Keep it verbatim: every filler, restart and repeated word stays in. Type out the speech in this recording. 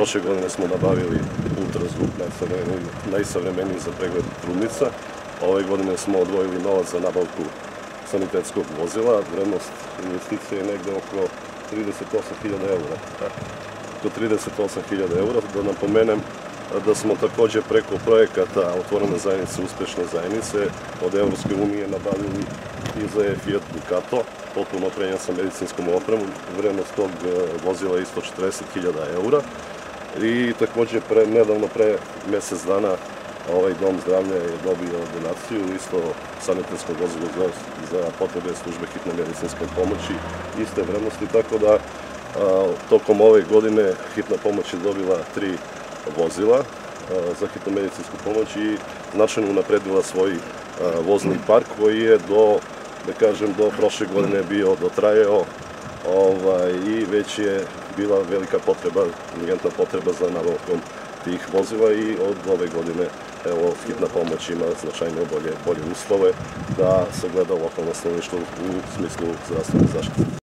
Prošle godine smo nabavili ultrazvuk najsavremeniji za pregled trudnica. Ove godine smo odvojili novac za nabavku sanitetskog vozila. Vrednost investicije je negde oko trideset osam hiljada eura. Oko trideset osam hiljada eura. Da napomenem da smo takođe preko projekata Otvorene zajednice, uspešne zajednice od Evropske unije nabavili i za Fiat Ducato, potpuno opremljen sa medicinskom opremom. Vrednost tog vozila je isto četrdeset hiljada eura. I takođe nedavno, pre mesec dana, ovaj dom zdravlja je dobio donaciju, isto sanitetsko vozilo za potrebe službe hitne medicinske pomoći, iste vrednosti, tako da tokom ove godine hitna pomoć je dobila tri vozila za hitnu medicinsku pomoć i značajno unapredila svoj vozni park koji je do, da kažem, do prošle godine bio dotrajao i već je bila velika potreba, urgentna potreba za nabavkom tih vozila i od ove godine evo, hitna pomoć ima značajno bolje uslove da se gleda lokalno stanovništvo u smislu zdravstvene zaštite.